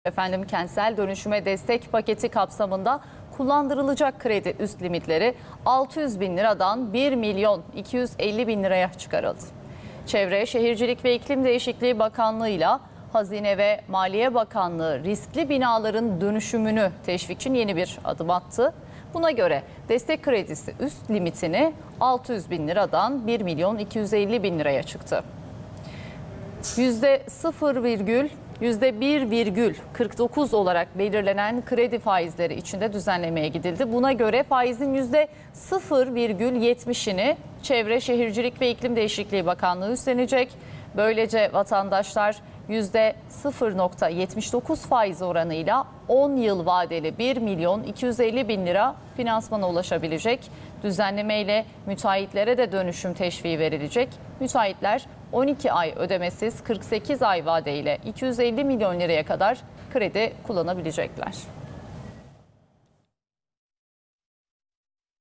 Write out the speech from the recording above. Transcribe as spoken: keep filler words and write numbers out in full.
Efendim kentsel dönüşüme destek paketi kapsamında kullandırılacak kredi üst limitleri altı yüz bin liradan bir milyon iki yüz elli bin liraya çıkarıldı. Çevre, Şehircilik ve İklim Değişikliği Bakanlığı ile Hazine ve Maliye Bakanlığı riskli binaların dönüşümünü teşvik için yeni bir adım attı. Buna göre destek kredisi üst limitini altı yüz bin liradan bir milyon iki yüz elli bin liraya çıktı. yüzde sıfır virgül yüzde bir virgül kırk dokuz olarak belirlenen kredi faizleri içinde düzenlemeye gidildi. Buna göre faizin yüzde sıfır virgül yetmişini Çevre, Şehircilik ve İklim Değişikliği Bakanlığı üstlenecek. Böylece vatandaşlar yüzde sıfır virgül yetmiş dokuz faiz oranıyla on yıl vadeli bir milyon iki yüz elli bin lira finansmana ulaşabilecek. Düzenlemeyle müteahhitlere de dönüşüm teşviği verilecek. Müteahhitler on iki ay ödemesiz kırk sekiz ay vadeyle iki yüz elli milyon liraya kadar kredi kullanabilecekler.